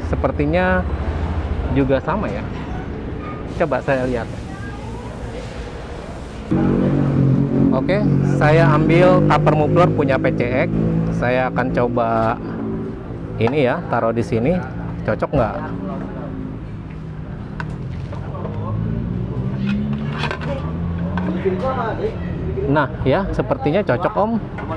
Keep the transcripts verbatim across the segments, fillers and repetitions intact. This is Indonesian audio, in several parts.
sepertinya juga sama ya. Coba saya lihat. Oke, saya ambil cover muffler punya P C X. Saya akan coba ini ya, taruh di sini. Cocok nggak? Nah ya, sepertinya cocok Om.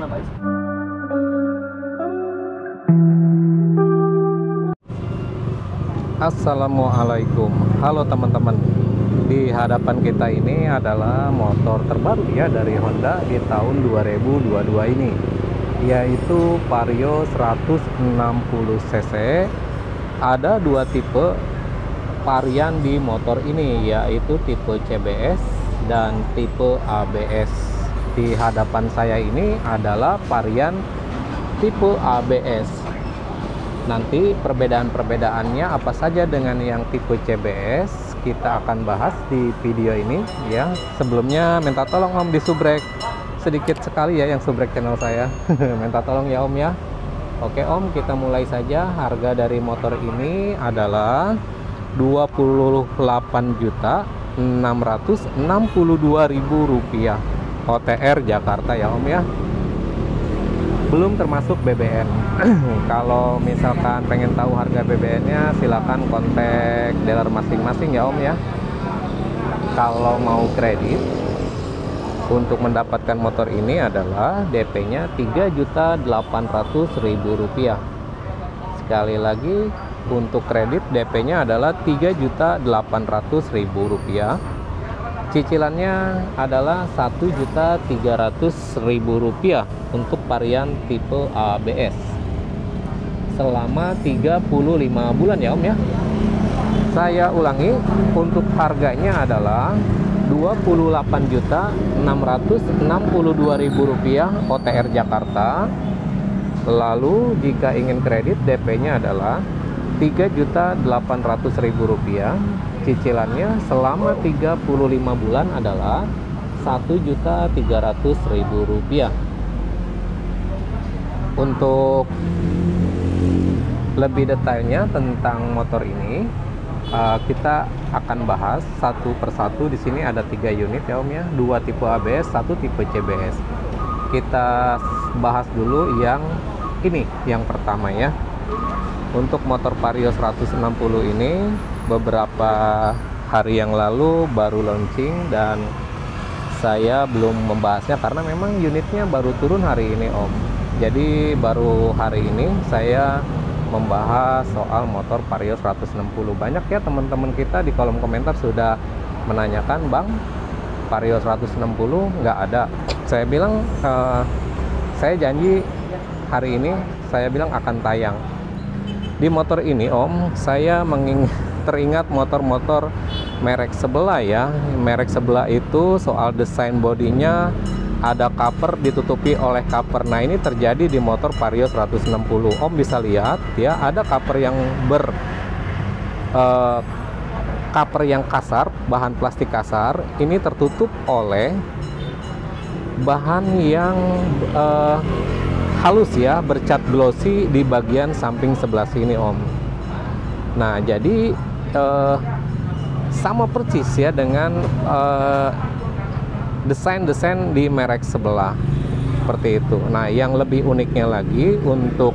Assalamualaikum, halo teman-teman. Di hadapan kita ini adalah motor terbaru ya dari Honda di tahun dua ribu dua puluh dua ini, yaitu Vario seratus enam puluh cc. Ada dua tipe varian di motor ini, yaitu tipe C B S dan tipe A B S. Di hadapan saya ini adalah varian tipe A B S. Nanti perbedaan-perbedaannya apa saja dengan yang tipe C B S kita akan bahas di video ini ya. Sebelumnya minta tolong Om disubrek sedikit sekali ya yang subrek channel saya. Minta tolong ya Om ya. Oke Om, kita mulai saja. Harga dari motor ini adalah dua puluh delapan juta enam ratus enam puluh dua ribu rupiah O T R Jakarta ya Om ya. Belum termasuk B B M. Kalau misalkan pengen tahu harga B B M-nya, silakan kontak dealer masing-masing ya Om ya. Kalau mau kredit, untuk mendapatkan motor ini adalah D P-nya tiga juta delapan ratus ribu rupiah. Sekali lagi, untuk kredit D P-nya adalah tiga juta delapan ratus ribu rupiah. Cicilannya adalah satu juta tiga ratus ribu rupiah untuk varian tipe A B S selama tiga puluh lima bulan ya Om ya. Saya ulangi, untuk harganya adalah dua puluh delapan juta enam ratus enam puluh dua ribu rupiah O T R Jakarta. Lalu jika ingin kredit, D P-nya adalah tiga juta delapan ratus ribu rupiah. Cicilannya selama tiga puluh lima bulan adalah satu juta tiga ratus ribu rupiah. Untuk lebih detailnya tentang motor ini, uh, kita akan bahas satu persatu. Di sini ada tiga unit ya Om ya, dua tipe A B S, satu tipe C B S. Kita bahas dulu yang ini, yang pertama ya. Untuk motor Vario seratus enam puluh ini beberapa hari yang lalu baru launching dan saya belum membahasnya karena memang unitnya baru turun hari ini Om. Jadi baru hari ini saya membahas soal motor Vario seratus enam puluh. Banyak ya teman-teman kita di kolom komentar sudah menanyakan, Bang, Vario seratus enam puluh nggak ada. Saya bilang eh, saya janji hari ini saya bilang akan tayang. Di motor ini Om, saya mengingat teringat motor-motor merek sebelah ya. Merek sebelah itu soal desain bodinya ada cover ditutupi oleh cover. Nah ini terjadi di motor Vario seratus enam puluh. Om bisa lihat ya, ada cover yang ber uh, cover yang kasar, bahan plastik kasar. Ini tertutup oleh bahan yang uh, halus ya, bercat glossy di bagian samping sebelah sini Om. Nah jadi eh, sama persis ya dengan eh, desain-desain di merek sebelah seperti itu. Nah yang lebih uniknya lagi, untuk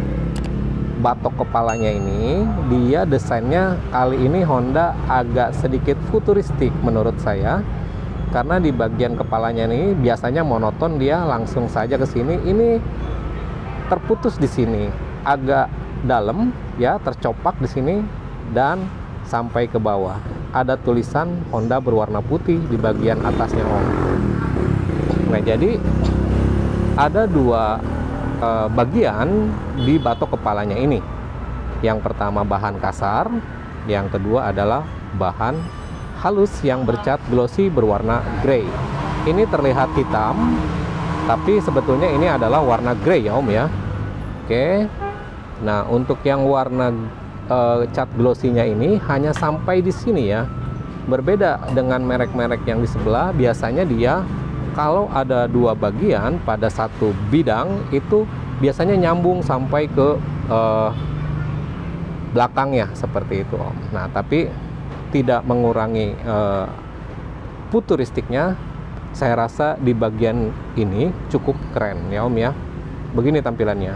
batok kepalanya ini, dia desainnya kali ini Honda agak sedikit futuristik menurut saya. Karena di bagian kepalanya ini biasanya monoton, dia langsung saja ke sini. Ini terputus di sini, agak dalam ya, tercopak di sini dan sampai ke bawah. Ada tulisan Honda berwarna putih di bagian atasnya Om. Nah jadi ada dua eh, bagian di batok kepalanya ini. Yang pertama bahan kasar, yang kedua adalah bahan halus yang bercat glossy berwarna grey. Ini terlihat hitam, tapi sebetulnya ini adalah warna grey ya Om ya. Oke. Nah, untuk yang warna e, cat glossy-nya ini hanya sampai di sini ya. Berbeda dengan merek-merek yang di sebelah, biasanya dia kalau ada dua bagian pada satu bidang itu biasanya nyambung sampai ke e, belakangnya seperti itu Om. Nah tapi tidak mengurangi uh, futuristiknya. Saya rasa di bagian ini cukup keren ya Om ya. Begini tampilannya.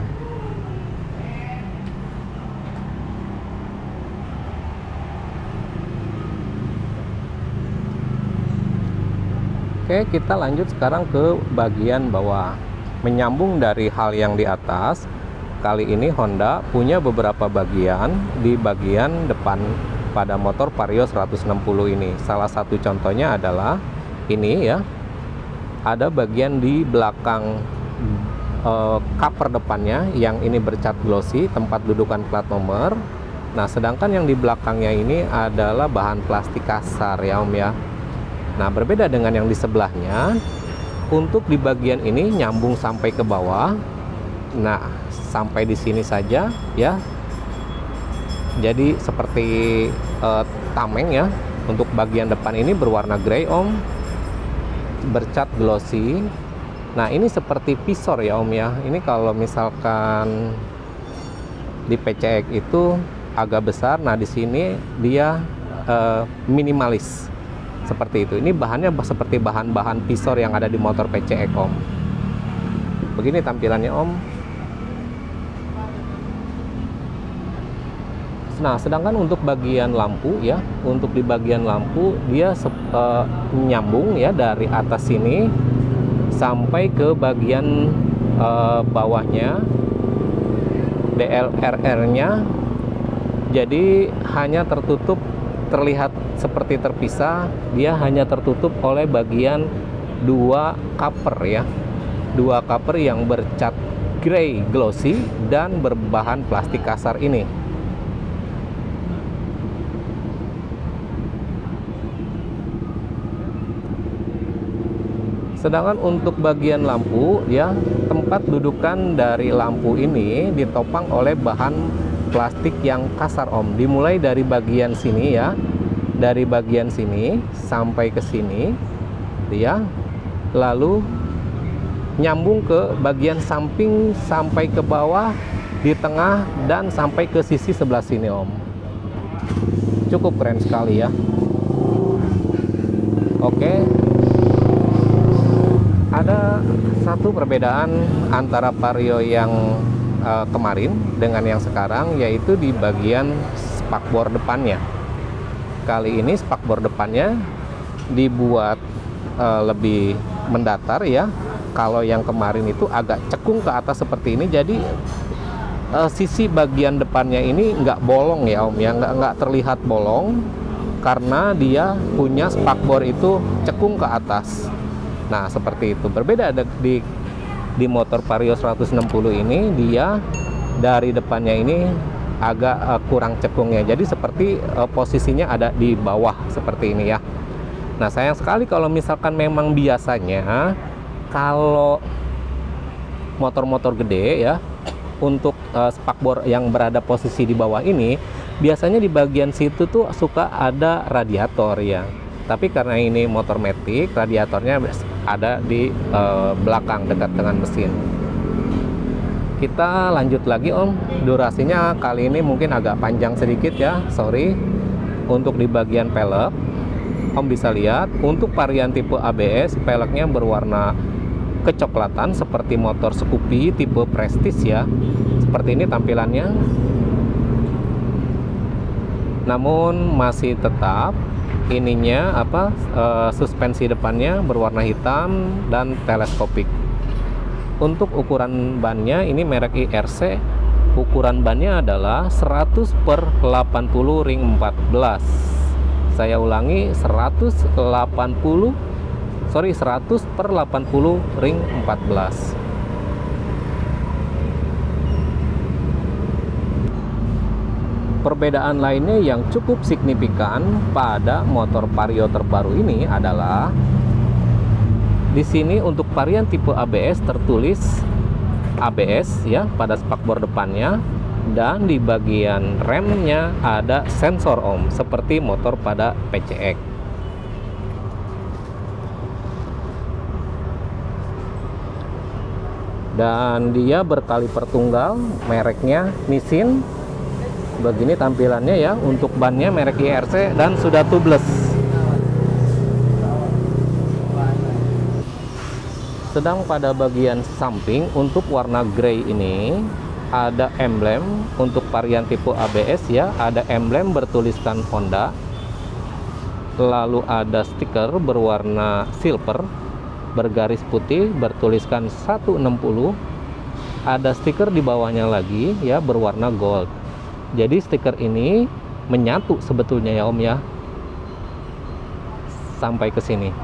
Oke, kita lanjut sekarang ke bagian bawah. Menyambung dari hal yang di atas, kali ini Honda punya beberapa bagian di bagian depan pada motor Vario seratus enam puluh ini. Salah satu contohnya adalah ini ya. Ada bagian di belakang eh, cover depannya yang ini bercat glossy, tempat dudukan plat nomor. Nah, sedangkan yang di belakangnya ini adalah bahan plastik kasar ya Om ya. Nah, berbeda dengan yang di sebelahnya. Untuk di bagian ini nyambung sampai ke bawah. Nah, sampai di sini saja ya. Jadi seperti eh, tameng ya. Untuk bagian depan ini berwarna grey Om, bercat glossy. Nah, ini seperti visor ya Om ya. Ini kalau misalkan di P C X itu agak besar. Nah, di sini dia eh, minimalis. Seperti itu. Ini bahannya seperti bahan-bahan visor yang ada di motor P C X Om. Begini tampilannya Om. Nah, sedangkan untuk bagian lampu ya, untuk di bagian lampu dia uh, nyambung ya dari atas sini sampai ke bagian uh, bawahnya D L R R-nya. Jadi hanya tertutup, terlihat seperti terpisah, dia hanya tertutup oleh bagian dua cover ya. Dua cover yang bercat grey glossy dan berbahan plastik kasar ini. Sedangkan untuk bagian lampu ya, tempat dudukan dari lampu ini ditopang oleh bahan plastik yang kasar Om. Dimulai dari bagian sini ya, dari bagian sini sampai ke sini ya, lalu nyambung ke bagian samping sampai ke bawah, di tengah, dan sampai ke sisi sebelah sini Om. Cukup keren sekali ya. Oke, ada satu perbedaan antara Vario yang uh, kemarin dengan yang sekarang, yaitu di bagian spakbor depannya. Kali ini spakbor depannya dibuat uh, lebih mendatar ya. Kalau yang kemarin itu agak cekung ke atas seperti ini, jadi uh, sisi bagian depannya ini nggak bolong ya Om ya, nggak nggak terlihat bolong karena dia punya spakbor itu cekung ke atas. Nah, seperti itu. Berbeda di di motor Vario seratus enam puluh ini, dia dari depannya ini agak uh, kurang cekungnya. Jadi seperti uh, posisinya ada di bawah seperti ini ya. Nah, sayang sekali kalau misalkan memang biasanya kalau motor-motor gede ya, untuk uh, spakbor yang berada posisi di bawah ini, biasanya di bagian situ tuh suka ada radiator ya. Tapi karena ini motor matic, radiatornya ada di uh, belakang dekat dengan mesin. Kita lanjut lagi Om. Durasinya kali ini mungkin agak panjang sedikit ya, sorry. Untuk di bagian pelek, Om bisa lihat untuk varian tipe A B S, peleknya berwarna kecoklatan seperti motor Scoopy tipe Prestige ya. Seperti ini tampilannya. Namun masih tetap ininya apa uh, suspensi depannya berwarna hitam dan teleskopik. Untuk ukuran bannya ini merek I R C, ukuran bannya adalah seratus per delapan puluh ring empat belas. Saya ulangi, seratus delapan puluh sorry seratus per delapan puluh ring empat belas. Perbedaan lainnya yang cukup signifikan pada motor Vario terbaru ini adalah di sini untuk varian tipe A B S tertulis A B S ya pada spakbor depannya, dan di bagian remnya ada sensor Om seperti motor pada P C X. Dan dia berkaliper tunggal, mereknya Nissin. Begini tampilannya ya, untuk bannya merek I R C dan sudah tubeless. Sedang pada bagian samping untuk warna grey ini ada emblem untuk varian tipe A B S ya, ada emblem bertuliskan Honda. Lalu ada stiker berwarna silver bergaris putih bertuliskan seratus enam puluh. Ada stiker di bawahnya lagi ya berwarna gold. Jadi stiker ini menyatu sebetulnya ya Om ya, sampai ke sini.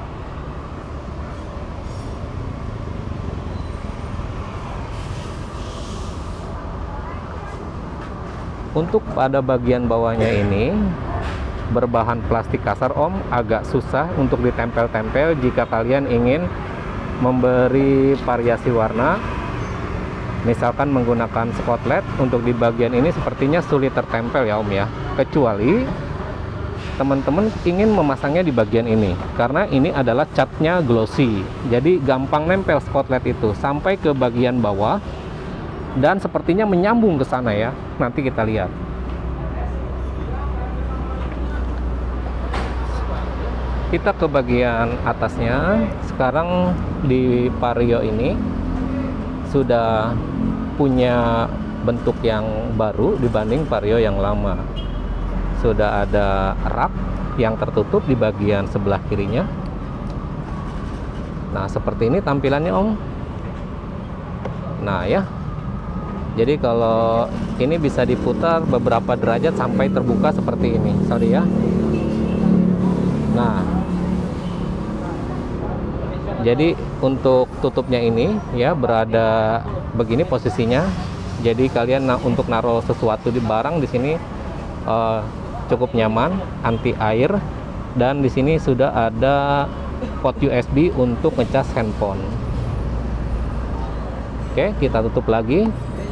Untuk pada bagian bawahnya ini berbahan plastik kasar Om, agak susah untuk ditempel-tempel jika kalian ingin memberi variasi warna. Misalkan menggunakan skotlet, untuk di bagian ini sepertinya sulit tertempel ya Om ya, kecuali teman-teman ingin memasangnya di bagian ini, karena ini adalah catnya glossy, jadi gampang nempel skotlet itu sampai ke bagian bawah. Dan sepertinya menyambung ke sana ya. Nanti kita lihat. Kita ke bagian atasnya. Sekarang di Vario ini sudah punya bentuk yang baru dibanding Vario yang lama. Sudah ada rak yang tertutup di bagian sebelah kirinya. Nah, seperti ini tampilannya Om. Nah ya, jadi kalau ini bisa diputar beberapa derajat sampai terbuka seperti ini, sorry ya. Nah, jadi untuk tutupnya ini ya berada begini posisinya. Jadi kalian nah, untuk naruh sesuatu di barang di sini uh, cukup nyaman, anti air, dan di sini sudah ada port U S B untuk ngecas handphone. Oke, kita tutup lagi.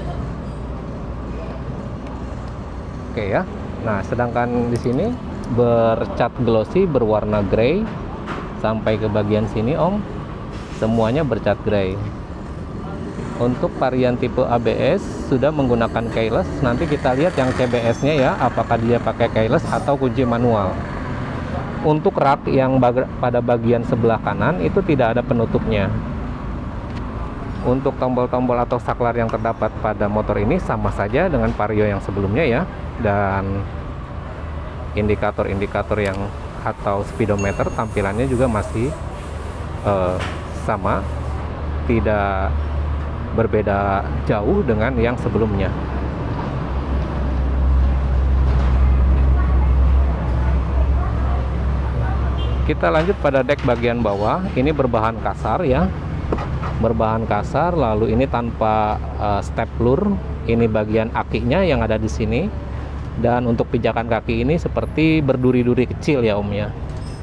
Oke ya. Nah, sedangkan di sini bercat glossy berwarna grey sampai ke bagian sini Om, semuanya bercat grey. Untuk varian tipe A B S sudah menggunakan keyless. Nanti kita lihat yang C B S-nya ya, apakah dia pakai keyless atau kunci manual. Untuk rak yang bag pada bagian sebelah kanan itu tidak ada penutupnya. Untuk tombol-tombol atau saklar yang terdapat pada motor ini sama saja dengan Vario yang sebelumnya ya. Dan indikator-indikator yang atau speedometer tampilannya juga masih uh, sama, tidak berbeda jauh dengan yang sebelumnya. Kita lanjut pada dek bagian bawah. Ini berbahan kasar ya, berbahan kasar. Lalu ini tanpa uh, stepler. Ini bagian akinya yang ada di sini. Dan untuk pijakan kaki ini seperti berduri-duri kecil ya Om ya.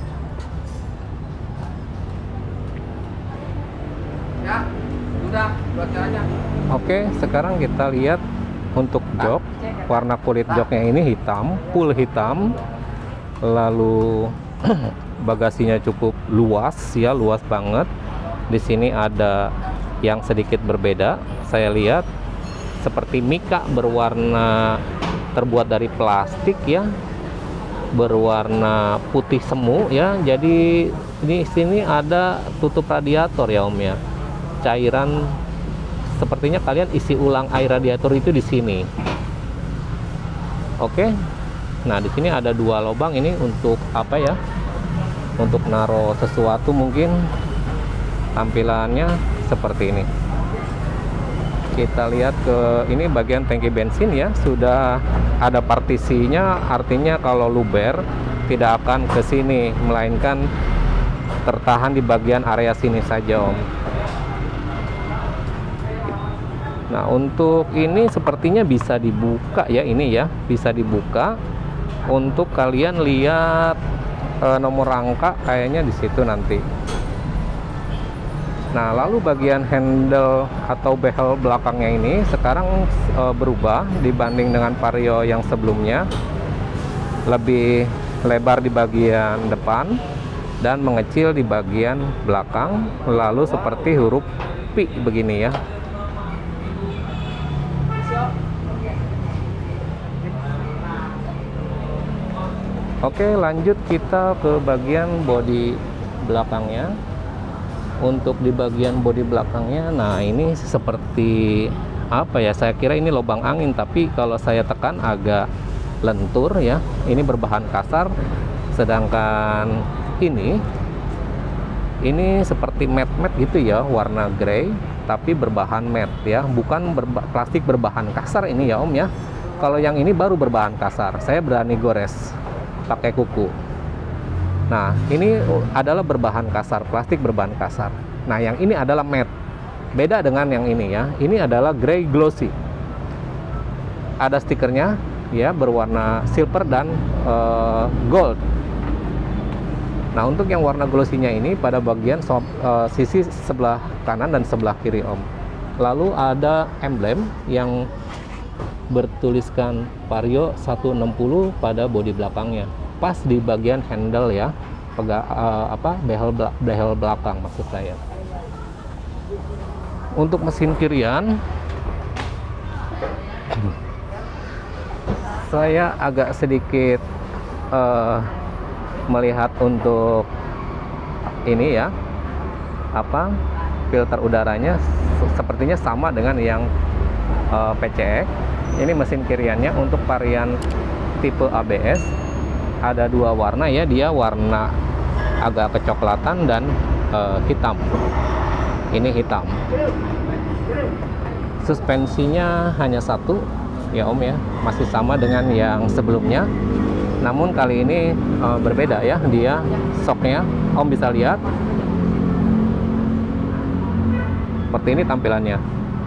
Ya, sudah buat caranya. Oke, sekarang kita lihat untuk jok. Warna kulit joknya ini hitam, full hitam. Lalu bagasinya cukup luas ya, luas banget. Di sini ada yang sedikit berbeda. Saya lihat seperti mika berwarna terbuat dari plastik ya, berwarna putih semu ya. Jadi di sini ada tutup radiator ya Om ya. Cairan sepertinya kalian isi ulang air radiator itu di sini. Oke. Nah, di sini ada dua lubang ini untuk apa ya? Untuk naruh sesuatu mungkin. Tampilannya seperti ini. Kita lihat ke ini bagian tangki bensin ya, sudah ada partisinya, artinya kalau luber tidak akan ke sini, melainkan tertahan di bagian area sini saja Om. Nah, untuk ini sepertinya bisa dibuka ya, ini ya bisa dibuka untuk kalian lihat e, nomor rangka kayaknya di situ nanti. Nah, lalu bagian handle atau behel belakangnya ini sekarang e, berubah dibanding dengan Vario yang sebelumnya. Lebih lebar di bagian depan dan mengecil di bagian belakang, lalu seperti huruf P begini ya. Oke, lanjut kita ke bagian bodi belakangnya. Untuk di bagian bodi belakangnya, nah ini seperti apa ya, saya kira ini lubang angin, tapi kalau saya tekan agak lentur ya. Ini berbahan kasar, sedangkan ini ini seperti matte-matte gitu ya, warna grey tapi berbahan matte ya, bukan berba plastik berbahan kasar ini ya Om ya. Kalau yang ini baru berbahan kasar, saya berani gores pakai kuku. Nah, ini adalah berbahan kasar, plastik berbahan kasar. Nah, yang ini adalah matte. Beda dengan yang ini ya. Ini adalah grey glossy. Ada stikernya ya, berwarna silver dan uh, gold. Nah, untuk yang warna glossy-nya ini pada bagian so, uh, sisi sebelah kanan dan sebelah kiri Om. Lalu ada emblem yang bertuliskan Vario seratus enam puluh pada bodi belakangnya. Pas di bagian handle ya, pega, uh, apa behel behel belakang maksud saya. Untuk mesin kirian, saya agak sedikit uh, melihat untuk ini ya, apa filter udaranya sepertinya sama dengan yang uh, P C X. Ini mesin kiriannya untuk varian tipe A B S. Ada dua warna ya, dia warna agak kecoklatan dan uh, hitam. Ini hitam. Suspensinya hanya satu ya Om ya, masih sama dengan yang sebelumnya. Namun kali ini uh, berbeda ya, dia shocknya Om bisa lihat. Seperti ini tampilannya.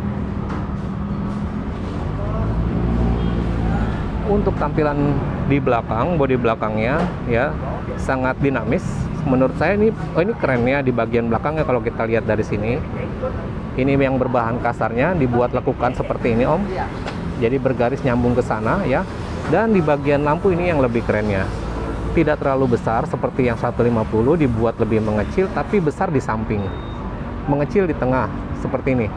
Untuk tampilan di belakang, bodi belakangnya ya sangat dinamis. Menurut saya ini, oh ini kerennya di bagian belakangnya kalau kita lihat dari sini. Ini yang berbahan kasarnya dibuat lekukan seperti ini Om. Jadi bergaris nyambung ke sana ya. Dan di bagian lampu ini yang lebih kerennya. Tidak terlalu besar seperti yang seratus lima puluh, dibuat lebih mengecil tapi besar di samping. Mengecil di tengah seperti ini.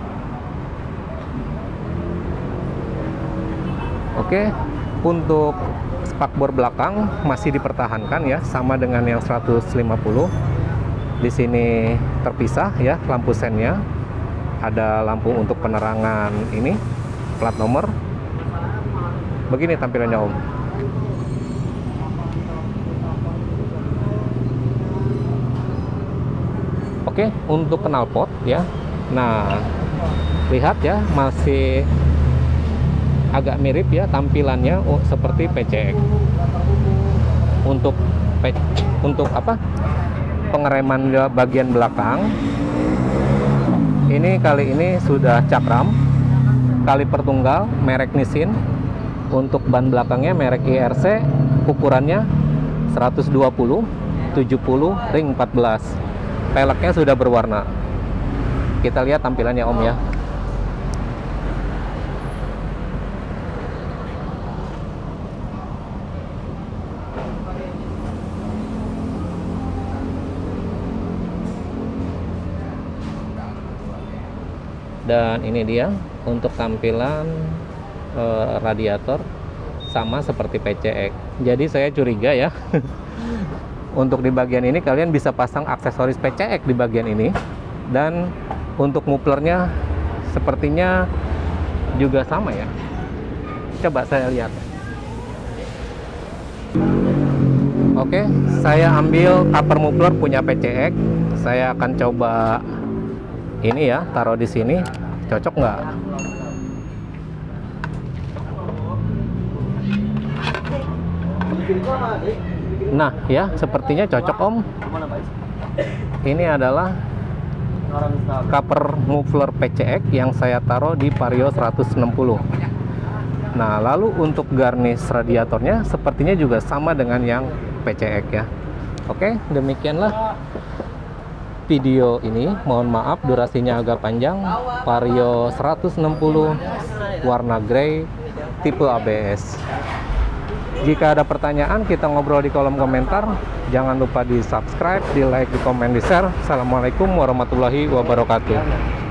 Oke. Untuk spakbor belakang masih dipertahankan ya, sama dengan yang seratus lima puluh. Di sini terpisah ya, lampu sennya. Ada lampu untuk penerangan ini, plat nomor. Begini tampilannya Om. Oke, untuk knalpot ya. Nah, lihat ya, masih agak mirip ya tampilannya oh, seperti P C X. Untuk untuk apa? Pengereman bagian belakang. Ini kali ini sudah cakram, kaliper tunggal merek Nissin. Untuk ban belakangnya merek I R C, ukurannya seratus dua puluh tujuh puluh ring empat belas. Peleknya sudah berwarna. Kita lihat tampilannya Om ya. Dan ini dia untuk tampilan e, radiator sama seperti P C X. Jadi saya curiga ya untuk di bagian ini kalian bisa pasang aksesoris P C X di bagian ini. Dan untuk mufflernya sepertinya juga sama ya. Coba saya lihat. Oke, saya ambil cover muffler punya P C X. Saya akan coba ini ya, taruh di sini, cocok nggak? Nah ya, sepertinya cocok Om. Ini adalah cover muffler P C X yang saya taruh di Vario seratus enam puluh. Nah, lalu untuk garnish radiatornya sepertinya juga sama dengan yang P C X ya. Oke, demikianlah video ini. Mohon maaf durasinya agak panjang. Vario seratus enam puluh warna grey tipe A B S. Jika ada pertanyaan, kita ngobrol di kolom komentar. Jangan lupa di subscribe, di like, di komen, di share. Assalamualaikum warahmatullahi wabarakatuh.